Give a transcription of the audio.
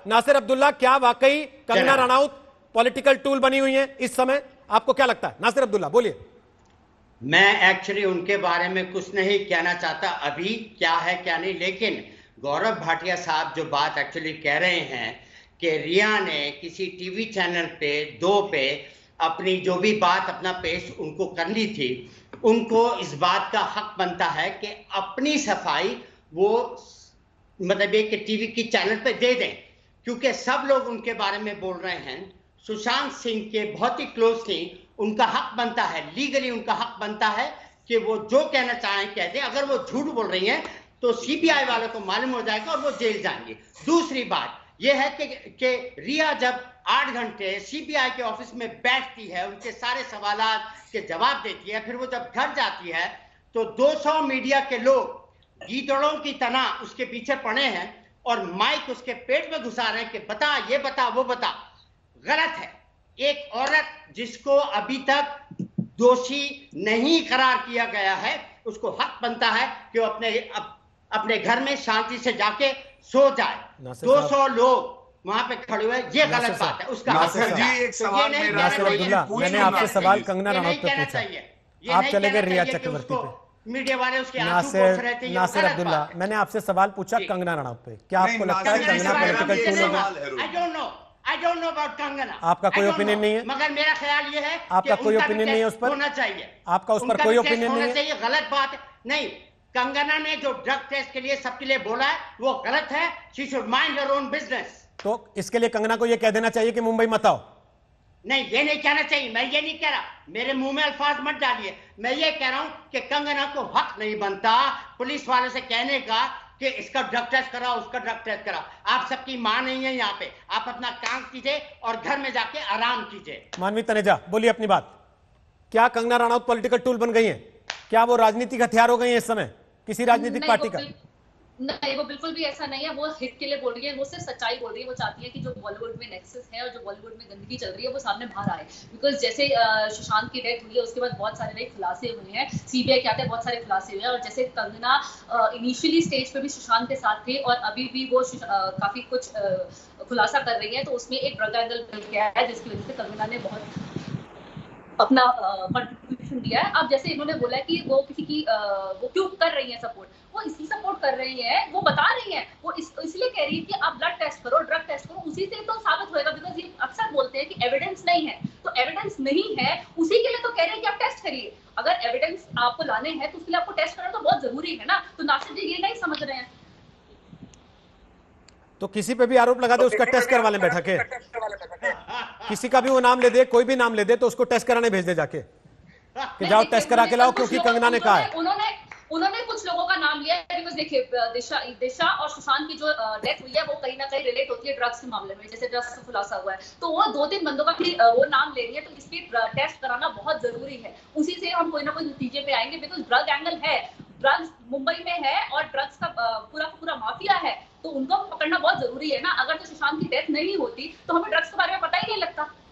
नासिर अब्दुल्ला, क्या वाकई Kangana Ranaut political tool बनी हुई है इस समय? आपको क्या लगता है? नासिर अब्दुल्ला बोलिए। मैं एक्चुअली उनके बारे में कुछ नहीं कहना चाहता अभी, क्या है क्या नहीं, लेकिन गौरव भाटिया साहब जो बात एक्चुअली कह रहे हैं कि रिया ने किसी टीवी चैनल पे 2 पे अपनी जो भी बात अपना पेश उनको करनी थी, उनको इस बात का हक बनता है कि अपनी सफाई वो मतलब एक टीवी की चैनल पे दे दें, क्योंकि सब लोग उनके बारे में बोल रहे हैं। सुशांत सिंह के बहुत ही क्लोज थी, उनका हक बनता है, लीगली उनका हक बनता है कि वो जो कहना चाहें कह दें। अगर वो झूठ बोल रही हैं तो सीबीआई वालों को मालूम हो जाएगा और वो जेल जाएंगे। दूसरी बात यह है कि रिया जब 8 घंटे सीबीआई के ऑफिस में बैठती है, उनके सारे सवालात के जवाब देती है, फिर वो जब घर जाती है तो 200 मीडिया के लोग गीदड़ों की तरह उसके पीछे पड़े हैं और माइक उसके पेट में घुसा रहे हैं कि बता, ये बता, वो बता। गलत है। एक औरत जिसको अभी तक दोषी नहीं करार किया गया है, उसको हक बनता है कि वो अपने घर में शांति से जाके सो जाए। 200 लोग वहां पे खड़े हुए, ये गलत बात है। उसका नासिर जी, एक सवाल नासिर अब्दुल्ला, मैंने आपसे सवाल कंगना रनौत पे पूछा, आप चले गए रिया चक्रवर्ती पे। मीडिया वाले उसके आंसू पोंछ रहे थे। नासिर अब्दुल्ला, मैंने आपसे सवाल पूछा कंगना रनौत पे, क्या आपको लगता है कंगना पॉलिटिकल टूल होगी? I don't know about Kangana. आपका कोई ओपिनियन नहीं है? मगर मेरा ख्याल ये है आपका कोई ओपिनियन नहीं है उस पर? होना चाहिए। आपका उस पर कोई ओपिनियन नहीं है? गलत बात नहीं। कंगना ने जो ड्रग टेस्ट के लिए सबके लिए बोला है वो गलत है। She should mind her own business। तो इसके लिए कंगना को ये कह देना चाहिए कि मुंबई मत आओ। नहीं, ये नहीं कहना चाहिए। मैं ये नहीं कह रहा, मेरे मुंह में अल्फाज मत डालिए। मैं ये कह रहा हूं कि कंगना को हक नहीं बनता पुलिस वालों से कहने का कि इसका ड्रग टेस्ट कराओ, उसका ड्रग टेस्ट कराओ। आप सबकी मां नहीं है यहाँ पे। आप अपना काम कीजिए और घर में जाके आराम कीजिए। मानवी तनेजा, बोलिए अपनी बात। क्या कंगना रनौत पॉलिटिकल टूल बन गई है? क्या वो राजनीतिक हथियार हो गई है इस समय किसी राजनीतिक पार्टी का? नहीं, वो बिल्कुल भी ऐसा नहीं है। वो हिट के लिए बोल रही है, वो सिर्फ सच्चाई बोल रही है। वो चाहती है कि जो बॉलीवुड में नेक्सस है और जो बॉलीवुड में गंदगी चल रही है वो सामने बाहर आए। बिकॉज जैसे सुशांत की डेथ हुई है उसके बाद बहुत सारे नए खुलासे हुए हैं, सीबीआई के आते हैं बहुत सारे खुलासे हुए हैं। और जैसे कंगना इनिशियली स्टेज पे भी सुशांत के साथ थे और अभी भी वो काफी कुछ खुलासा कर रही है, तो उसमें एक ड्रग एंगल मिल गया है जिसकी वजह से कंगना ने बहुत अपना कंट्रीब्यूशन दिया है। अब जैसे इन्होंने बोला कि वो किसी की वो क्यों कर रही है सपोर्ट, वो इसलिए सपोर्ट कर रही है, वो बता रही है, वो इसलिए कह रही है कि आप ब्लड टेस्ट करो, ड्रग टेस्ट करो, उसी से तो साबित होएगा। बिकॉज ये अक्सर बोलते हैं कि एविडेंस नहीं है, तो एविडेंस नहीं है उसी के लिए तो कह रहे हैं कि आप टेस्ट करिए। अगर एविडेंस आपको लाने हैं तो उसके लिए आपको टेस्ट करना तो बहुत जरूरी है ना। तो नासिर जी ये नहीं समझ रहे हैं। तो किसी पे भी आरोप लगा दे उसका टेस्ट करवा ले बैठा के, किसी का भी वो नाम ले दे, कोई भी नाम ले दे तो उसको टेस्ट कराने भेज दे जाके कि जाओ टेस्ट करा के लाओ, क्योंकि कंगना ने कहा है। उन्होंने कुछ लोगों का नाम लिया है। बिकॉज देखिए दिशा और सुशांत की जो डेथ हुई है वो कहीं ना कहीं रिलेट होती है ड्रग्स के मामले में, जैसे ड्रग्स का खुलासा हुआ है, तो वो 2-3 बंदों का भी वो नाम ले रही है। तो इस पे टेस्ट कराना बहुत जरूरी है, उसी से हम कोई ना कोई नतीजे पे आएंगे। बिकॉज ड्रग एंगल है, ड्रग्स मुंबई में है और ड्रग्स का पूरा माफिया है, तो उनको पकड़ना बहुत जरूरी है ना। अगर तो सुशांत की डेथ नहीं होती तो हमें ड्रग्स के बारे में